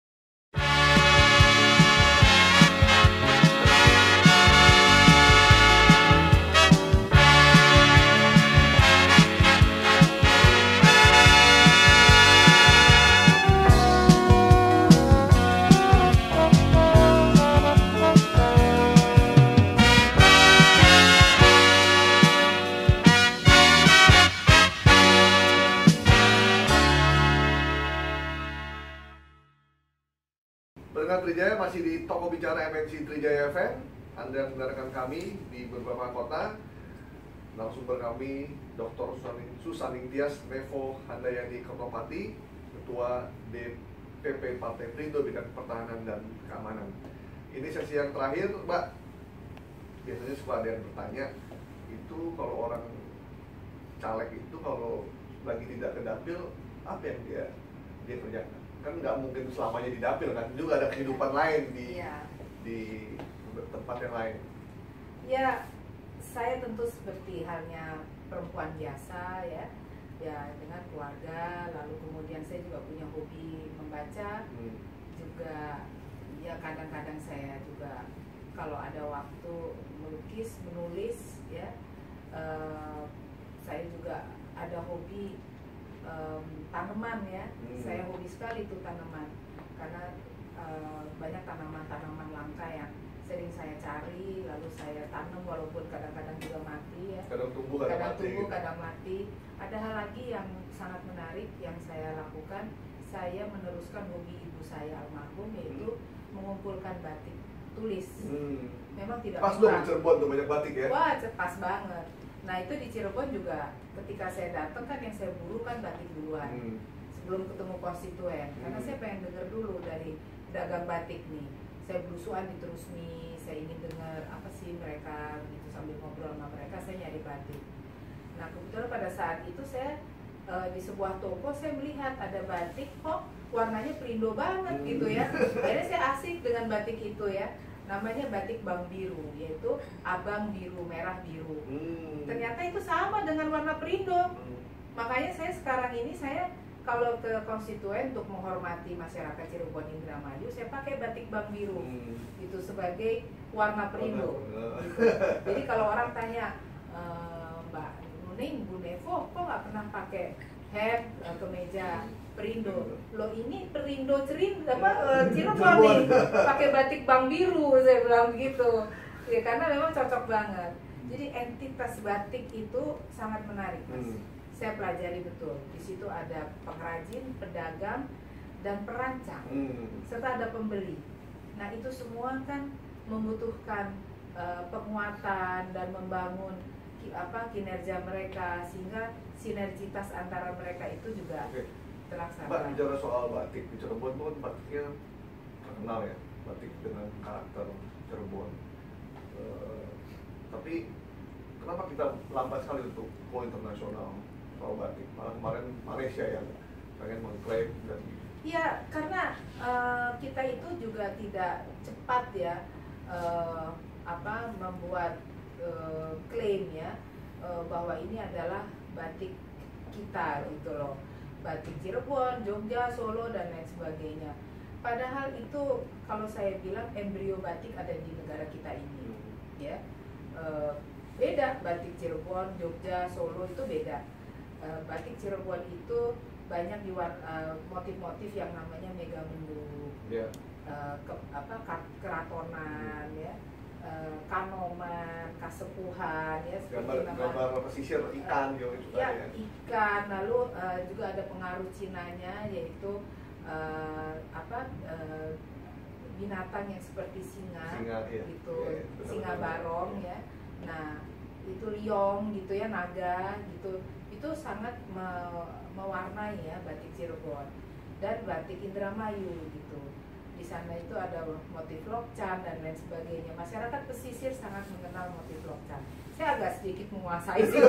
Trijaya masih di Toko Bicara M N C Trijaya F M. Anda mendengarkan kami di beberapa kota. narasumber kami Doktor Susaning Tias Nevo Handayani Kertopati, Ketua D P P Partai Perindo Bidang Pertahanan dan Keamanan. Ini sesi yang terakhir, Mbak. Biasanya suka ada yang bertanya, itu kalau orang caleg itu kalau lagi tidak ke dapil, apa yang dia dia kerjakan? Kan nggak mungkin selamanya di dapil kan, juga ada kehidupan lain di ya. di tempat yang lain. Ya, saya tentu seperti halnya perempuan biasa ya, ya dengan keluarga. Lalu kemudian saya juga punya hobi membaca, hmm. juga ya kadang-kadang saya juga kalau ada waktu melukis, menulis ya. Uh, saya juga ada hobi um, tanaman ya, hmm. saya hobi sekali tuh tanaman karena uh, banyak tanaman-tanaman langka yang sering saya cari, lalu saya tanam walaupun kadang-kadang juga mati ya. Kadang tumbuh, kadang, kadang mati. tumbuh, kadang mati. Ada hal lagi yang sangat menarik yang saya lakukan, saya meneruskan hobi ibu saya almarhum, yaitu hmm. mengumpulkan batik tulis. Hmm. Memang tidak pas dong di Cirebon tuh banyak batik ya? Wah, pas banget. Nah itu di Cirebon juga ketika saya datang kan yang saya buru kan batik duluan, hmm. sebelum ketemu konstituen. Hmm. Karena saya pengen dengar dulu dari dagang batik nih. Saya berusuhan di Terusmi, saya ingin dengar apa sih mereka gitu, sambil ngobrol sama mereka saya nyari batik. Nah kebetulan pada saat itu saya e, di sebuah toko saya melihat ada batik kok warnanya perindo banget hmm. gitu ya. Akhirnya saya asik dengan batik itu ya. Namanya batik Bang Biru, yaitu abang biru, merah biru. Hmm. Ternyata itu sama dengan warna perindo. Hmm. Makanya saya sekarang ini saya kalau ke konstituen untuk menghormati masyarakat Cirebon Indramayu, saya pakai batik Bang Biru, hmm. itu sebagai warna perindo. Gitu. Jadi kalau orang tanya, e, Mbak Nuning, Bu Nevo, kok nggak pernah pakai hem kemeja perindo? Lo ini perindo cerin apa Cirebon nih, pakai batik Bang Biru, saya bilang begitu. Ya karena memang cocok banget. Jadi entitas batik itu sangat menarik, Mas. Hmm. Saya pelajari betul. Di situ ada pengrajin, pedagang, dan perancang, hmm. serta ada pembeli. Nah itu semua kan membutuhkan uh, penguatan dan membangun ki, apa kinerja mereka sehingga sinergitas antara mereka itu juga okay. terlaksana. Mbak bicara soal batik di Cirebon itu kan batiknya terkenal ya, batik dengan karakter Cirebon. Uh, tapi kenapa kita lambat sekali untuk go internasional? Soal batik, malah kemarin Malaysia yang pengen mengklaim dan ya karena uh, kita itu juga tidak cepat ya uh, apa membuat uh, klaim ya uh, bahwa ini adalah batik kita gitu loh, batik Cirebon, Jogja, Solo dan lain sebagainya. Padahal itu kalau saya bilang embrio batik ada di negara kita ini ya, uh, beda batik Cirebon, Jogja, Solo itu beda. Uh, batik Cirebon itu banyak di uh, motif-motif yang namanya megamendung, yeah. uh, ke, apa keratonan ya, uh, kanoman, kasepuhan ya, gambar, gambar pesisir ikan uh, juga ya, ya. Ikan, lalu uh, juga ada pengaruh Cinanya yaitu uh, apa uh, binatang yang seperti singa, singa iya. gitu, yeah, yeah, singa barong ya. Nah itu liong gitu ya, naga gitu. Itu sangat me mewarnai ya batik Cirebon dan batik Indramayu gitu. Di sana itu ada motif lokcan dan lain sebagainya. Masyarakat pesisir sangat mengenal motif lokcan. Saya agak sedikit menguasai sih,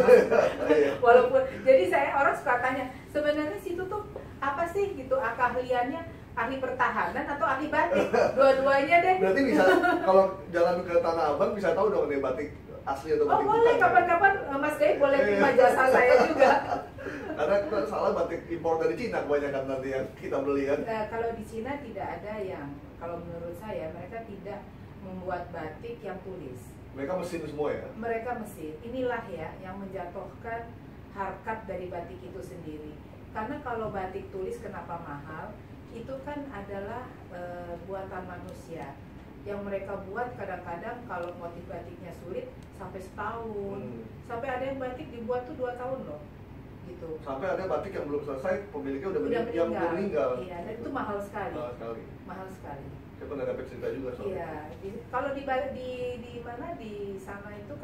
walaupun jadi saya orang suka tanya sebenarnya situ tuh apa sih gitu keahliannya, ahli pertahanan atau ahli batik? Dua-duanya deh. Berarti bisa kalau jalan ke Tanah Abang bisa tahu dong nih batik asli atau batik. Oh boleh, kapan-kapan Mas Gaib boleh terima jasa saya juga. Karena kita salah batik impor dari Cina kebanyakan nanti yang kita beli kan. Uh, kalau di Cina tidak ada yang, kalau menurut saya mereka tidak membuat batik yang tulis. Mereka mesin semua ya? Mereka mesin. Inilah ya yang menjatuhkan harkat dari batik itu sendiri. Karena kalau batik tulis kenapa mahal? Itu kan adalah uh, buatan manusia. Yang mereka buat kadang-kadang kalau motif batiknya sulit sampai setahun, hmm. sampai ada yang batik dibuat tuh dua tahun loh, gitu. Sampai ada batik yang belum selesai, pemiliknya udah, udah meninggal. Yang meninggal. Iya, dan itu mahal sekali. Mahal sekali. Mahal sekali. Saya pernah dapat cerita juga soalnya. Iya, di, kalau di, di di mana di sana itu kan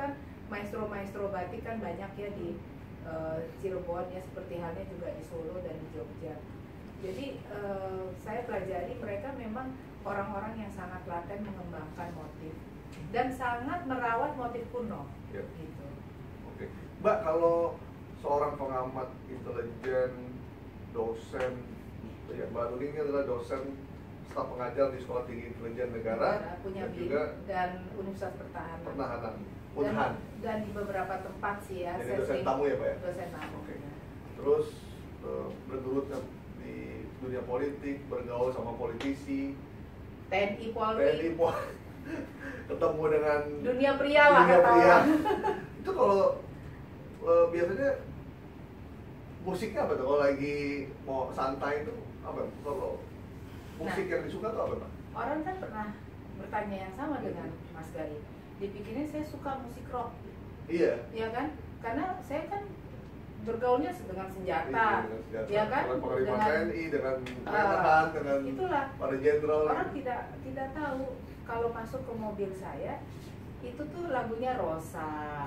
maestro-maestro batik kan banyak ya di uh, Cirebon ya, seperti halnya juga di Solo dan di Jogja. Jadi uh, saya pelajari mereka memang orang-orang yang sangat laten mengembangkan motif dan sangat merawat motif kuno. Ya. Gitu. Oke, Mbak, kalau seorang pengamat intelijen, dosen, ya Mbak Nuning ini adalah dosen staf pengajar di Sekolah Tinggi Intelijen Negara, Negara punya dan B I N juga dan Universitas Pertahanan. Pertahanan, Dan, Unhan. dan di beberapa tempat sih ya. Jadi saya dosen sering- tamu ya Pak ya? Dosen tamu. Oke. Ya. Terus uh, bergelut di dunia politik, bergaul sama politisi, T N I Polri. T N I Polri, ketemu dengan Dunia pria lah dunia kata pria. orang. Itu kalau uh, biasanya musiknya apa tuh? Kalau lagi mau santai itu apa? Kalau musik Nah. yang disuka tuh apa Pak? Orang kan pernah bertanya yang sama dengan Mas Gali. Dipikirnya saya suka musik rock, Iya. ya kan? Karena saya kan bergaulnya dengan senjata, Iya, dengan senjata. ya kan? Dengan panglima Dengan- T N I, dengan Ah, Menhan, dengan itulah. para jenderal. Orang tidak tidak tahu kalau masuk ke mobil saya itu tuh lagunya Rosa.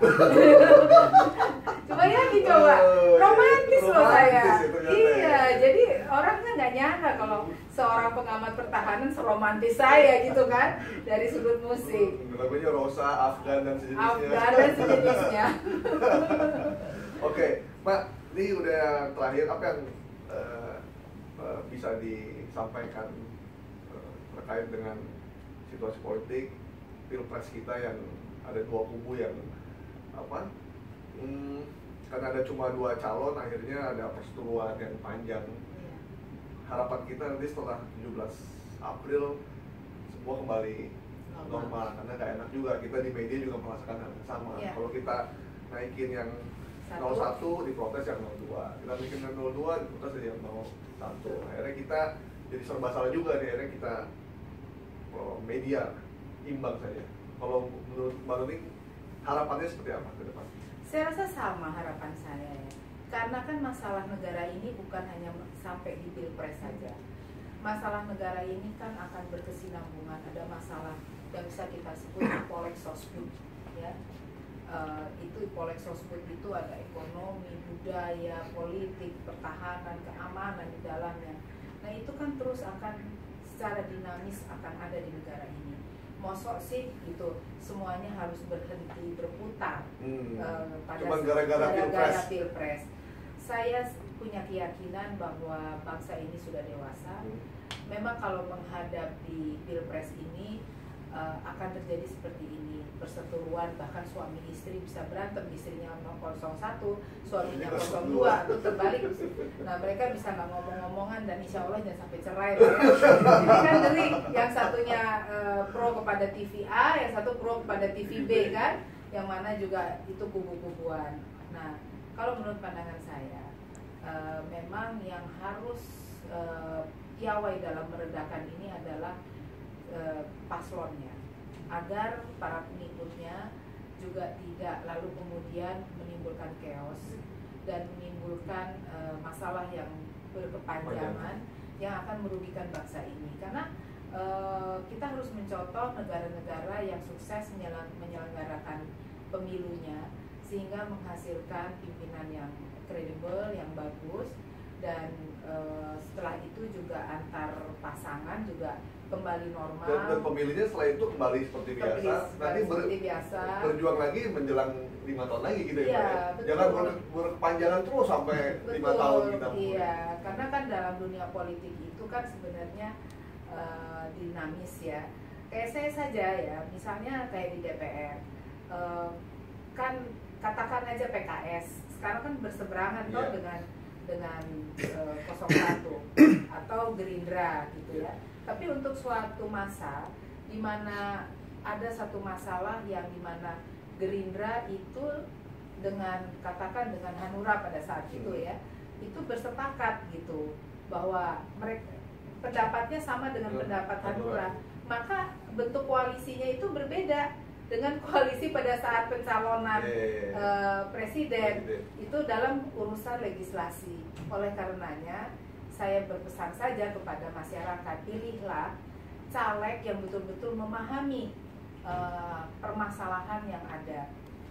Coba ya dicoba, Oh, romantis loh romantis saya. ya ternyata Iya, ya. jadi orang kan nggak nyangka kalau seorang pengamat pertahanan seromantis saya gitu kan dari sudut musik. Hmm, lagunya Rosa, Afgan dan sejenisnya. Afgan dan sejenisnya. Oke, Pak, ini udah yang terakhir, apa yang uh, uh, bisa disampaikan uh, terkait dengan situasi politik pilpres kita yang ada dua kubu yang apa? Hmm, karena ada cuma dua calon, akhirnya ada perseteruan yang panjang. Iya. Harapan kita nanti setelah tujuh belas April semua kembali Normal. normal, karena gak enak juga kita di media juga merasakan hal yang sama. Iya. Kalau kita naikin yang nol satu diprotes yang nol dua, kita bikin yang nol dua diprotes yang nol satu. Akhirnya kita jadi serba salah juga nih, akhirnya kita oh, media imbang saja. Kalau menurut Mbak Nuning harapannya seperti apa ke depan? Saya rasa sama harapan saya ya. Karena kan masalah negara ini bukan hanya sampai di pilpres saja. Masalah negara ini kan akan berkesinambungan. Ada masalah yang bisa kita sebut Ipolek Sosbud, ya. Uh, itu Ipolek Sosbud itu ada ekonomi, budaya, politik, pertahanan, keamanan di dalamnya. Nah itu kan terus akan secara dinamis akan ada di negara ini. Mosok sih gitu semuanya harus berhenti berputar Hmm. uh, pada Cuman gara-gara pilpres. pilpres. Saya punya keyakinan bahwa bangsa ini sudah dewasa. Hmm. Memang kalau menghadapi pilpres ini uh, akan terjadi seperti ini, perseteruan, bahkan suami istri bisa berantem, istrinya nol satu, suaminya nol dua atau terbalik. Nah mereka bisa nggak ngomong-ngomongan dan insya Allah jangan sampai cerai. Jadi kan ngeri, yang satunya uh, pro kepada T V A, yang satu pro kepada T V B kan, yang mana juga itu kubu-kubuan. Nah kalau menurut pandangan saya, uh, memang yang harus uh, piawai dalam meredakan ini adalah uh, paslonnya, agar para pengikutnya juga tidak lalu kemudian menimbulkan chaos dan menimbulkan uh, masalah yang berkepanjangan yang akan merugikan bangsa ini. Karena uh, kita harus mencontoh negara-negara yang sukses menyelang, menyelenggarakan pemilunya sehingga menghasilkan pimpinan yang kredibel, yang bagus, dan uh, setelah itu juga antar pasangan juga kembali normal. Dan, dan pemilihnya setelah itu kembali seperti biasa, Kembali nanti ber, seperti biasa. berjuang lagi menjelang lima tahun lagi gitu ya, Iya, Pak ya? betul. Jangan ber, berkepanjangan terus sampai lima Betul, tahun kita. iya, karena kan dalam dunia politik itu kan sebenarnya uh, dinamis ya. Kayak saya saja ya, misalnya kayak di D P R, uh, kan katakan aja P K S, sekarang kan berseberangan Iya. toh dengan dengan uh, nol satu atau Gerindra gitu ya. Tapi untuk suatu masa di mana ada satu masalah yang di mana Gerindra itu dengan katakan dengan Hanura pada saat itu ya, itu bersepakat gitu bahwa mereka pendapatnya sama dengan Hmm, pendapat Hanura, Hanura. maka bentuk koalisinya itu berbeda dengan koalisi pada saat pencalonan Iya, iya, iya. eh, presiden. Presiden. Itu dalam urusan legislasi. Oleh karenanya saya berpesan saja kepada masyarakat, pilihlah caleg yang betul-betul memahami uh, permasalahan yang ada.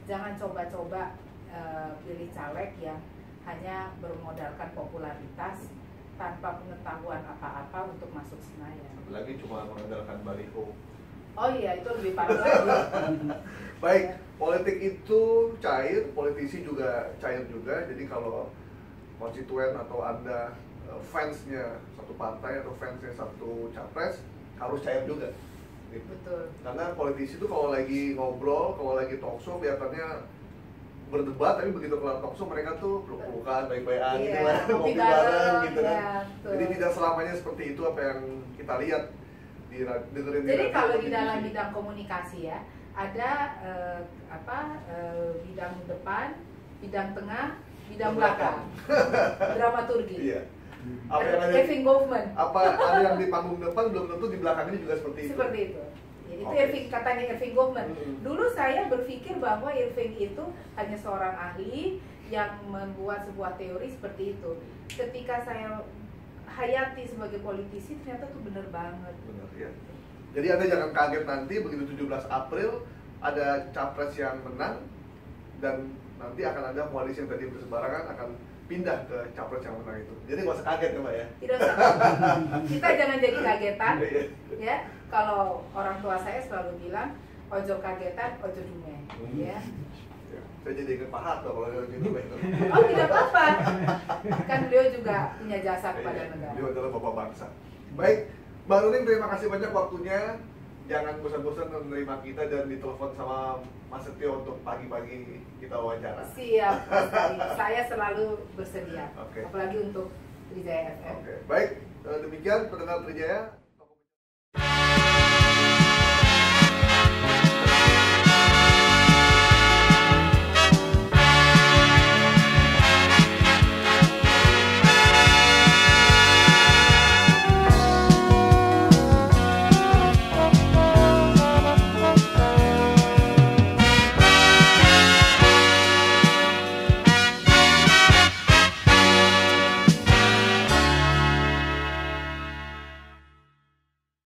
jangan coba-coba uh, pilih caleg yang hanya bermodalkan popularitas tanpa pengetahuan apa-apa untuk masuk Senayan. Apalagi cuma mengandalkan baliho. Oh iya, itu lebih parah lagi. Baik, politik itu cair, politisi juga cair juga. Jadi kalau konstituen atau Anda fansnya satu partai atau fansnya satu capres, harus cair juga. Gitu. Betul. Karena politisi itu kalau lagi ngobrol, kalau lagi talk show, kelihatannya berdebat, tapi begitu kelar talk show mereka tuh peluk-pelukan, baik-baikan, iya, gitu lah, ngopi ngopi bareng, bareng, gitu kan. iya, Jadi tidak selamanya seperti itu apa yang kita lihat di dengerin. Jadi di kalau radio, di dalam bidang komunikasi ya, ada eh, apa eh, bidang depan, bidang tengah, bidang belakang, dramaturgi. Iya. Apa yang ada, Irving Goffman. apa ada yang di panggung depan belum tentu di belakangnya juga seperti itu. Seperti itu. Ya, itu Okay. Irving, katanya Irving Goffman. Hmm. Dulu saya berpikir bahwa Irving itu hanya seorang ahli yang membuat sebuah teori seperti itu. Ketika saya hayati sebagai politisi, ternyata tuh bener banget. Benar ya. Jadi Anda jangan kaget nanti begitu tujuh belas April ada capres yang menang dan nanti akan ada koalisi yang tadi bersebarangan akan pindah ke capres yang menang itu. Jadi nggak usah kaget ya Mbak ya. Tidak usah. Kita jangan jadi kagetan. Iya. Ya, kalau orang tua saya selalu bilang ojo kagetan, ojo dume. Hmm. Ya. Ya, saya jadi ingat Pak Harto kalau dia gitu itu. Oh tidak apa-apa. Kan beliau juga punya jasa kepada Iya, negara. beliau adalah bapak bangsa. Baik, Mbak Nuning terima kasih banyak waktunya. Jangan bosan-bosan menerima kita dan ditelepon sama Mas Setio untuk pagi-pagi kita wawancara. Siap, Mas Ari. Saya selalu bersedia. Oke. Apalagi untuk Trijaya F M. Oke, baik. Eh, Demikian pendengar Trijaya.